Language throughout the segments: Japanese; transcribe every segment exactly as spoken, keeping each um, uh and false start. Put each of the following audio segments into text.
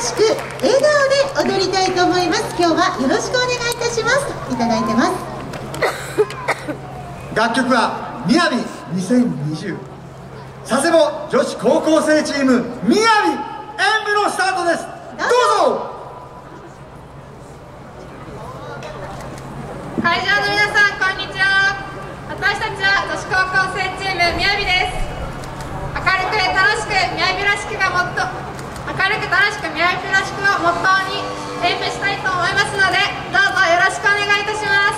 しく笑顔で踊りたいと思います。今日はよろしくお願いいたしますといただいてます。 楽曲はみやびにせんにじゅう佐世保女子高校生チームみやび演舞のスタートです。どうぞ。 会場の皆さん、こんにちは。私たちは女子高校生チームみやびです。明るく楽しくみやびらしくがもっと明るく楽しくみやびらしくをモットーに演舞したいと思いますので、どうぞよろしくお願いいたします。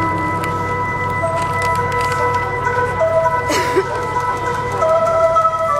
「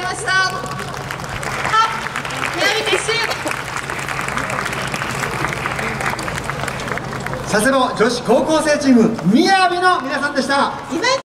ました。あ、宮城撤収。 佐世保女子高校生チームみやびの皆さんでした。 今井